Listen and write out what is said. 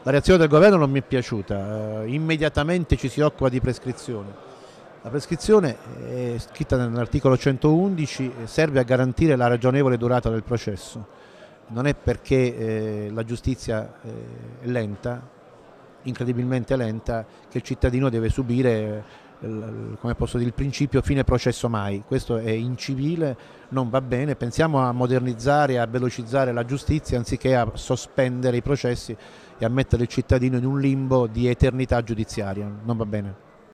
La reazione del governo non mi è piaciuta, immediatamente ci si occupa di prescrizione. La prescrizione è scritta nell'articolo 111, serve a garantire la ragionevole durata del processo. Non è perché la giustizia è lenta, incredibilmente lenta, che il cittadino deve subire come posso dire, il principio fine processo mai. Questo è incivile, non va bene. Pensiamo a modernizzare e a velocizzare la giustizia anziché a sospendere i processi e a mettere il cittadino in un limbo di eternità giudiziaria. Non va bene.